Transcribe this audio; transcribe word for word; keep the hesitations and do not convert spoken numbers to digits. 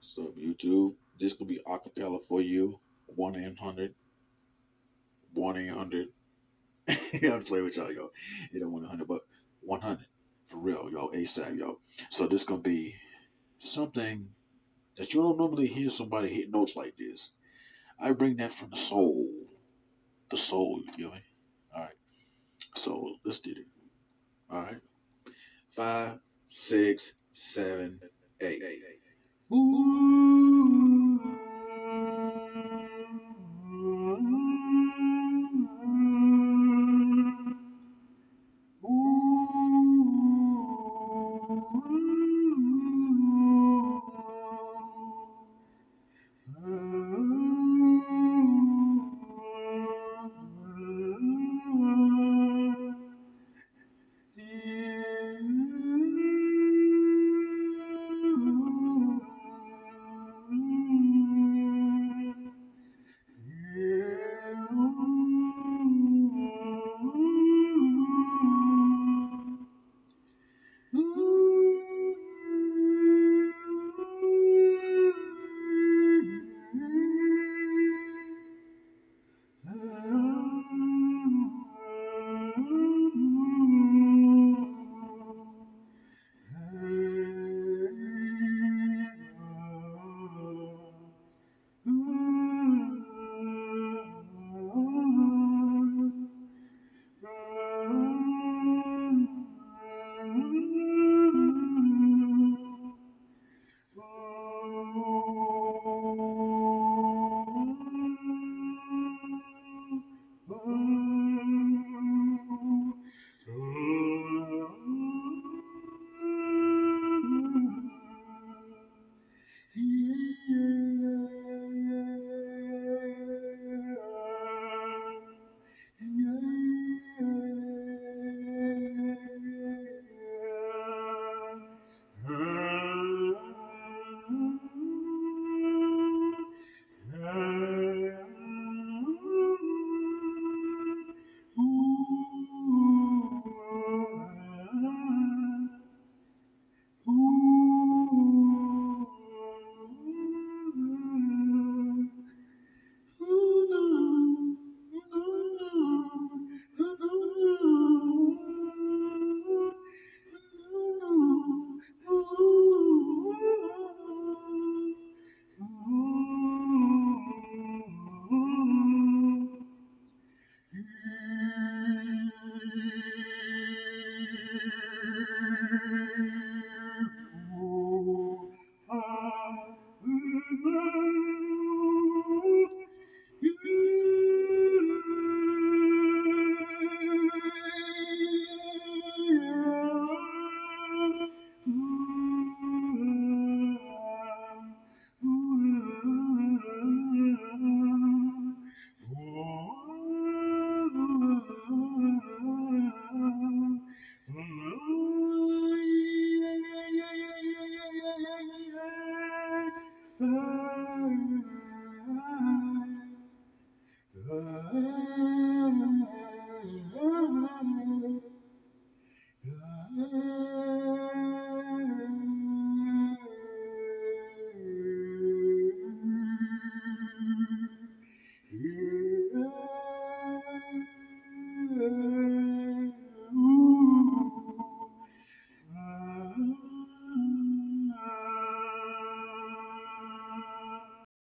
So YouTube, this could be acapella for you. One eight hundred, one eight hundred. I'm playing with y'all, yo. You don't want one hundred, but one hundred for real, yo. ASAP, yo. So this gonna be something that you don't normally hear somebody hit notes like this. I bring that from the soul, the soul. You feel me? All right. So let's get it. All right. Five, six, seven, eight. Ooh.